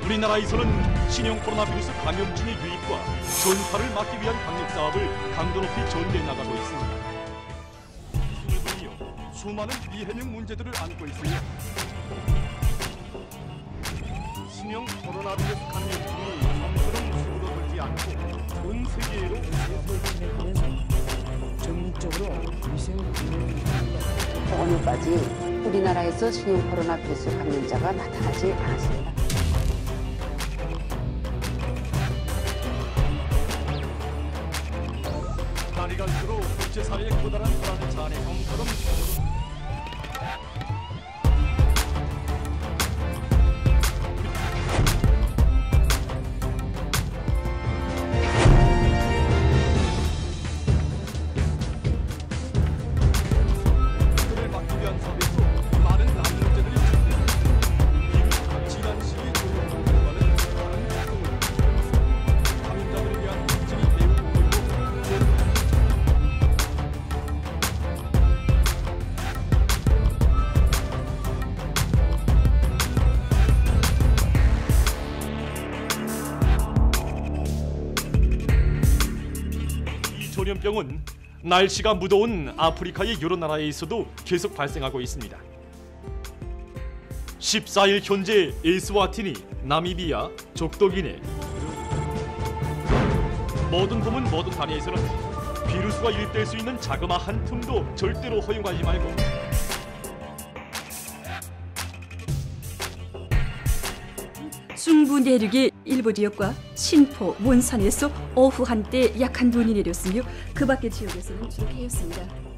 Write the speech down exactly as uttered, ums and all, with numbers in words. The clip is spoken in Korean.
우리나라에서는 신형 코로나 바이러스 감염증의 유입과 전파를 막기 위한 방역 사업을 강도 높이 전개해 나가고 있습니다. 이들이요, 수많은 비해명 문제들을 안고 있으며 신형 코로나 바이러스 감염증이 처음처럼 수그러들지 않고 전 세계로 전국적으로 위생 오늘까지 우리나라에서 신형 코로나 바이러스 감염자가 나타나지 않았습니다. 날이 갈수록 국제사회의 커다란 불안의 잔해성처럼 그를 막기 위한 사업에서 많은 남은 문제들이 있습니다. 지난 시기 조국 정부와는 다른 활동을 감염자들에 대한 확진이 매우 오르고 이 전염병은 날씨가 무더운 아프리카의 여러 나라에서도 계속 발생하고 있습니다. 십사 일 현재 에스와티니, 나미비아, 족도기네 모든 부문 모든 단위에서는 비루스가 유입될 수 있는 자그마한 틈도 절대로 허용하지 말고 중부 내륙의 일부 지역과 신포, 몬산에서 오후 한때 약한 눈이 내렸으며 그 밖의 지역에서는 주로 개였습니다.